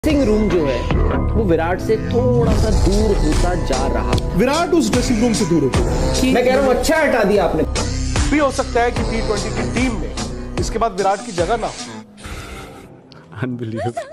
Dressing room जो है वो विराट से थोड़ा सा दूर होता जा रहा। विराट उस ड्रेसिंग रूम से दूर होता। मैं कह रहा हूँ अच्छा हटा दिया आपने। भी हो सकता है कि T20 की टीम में इसके बाद विराट की जगह ना हो। अनबिलीवेबल।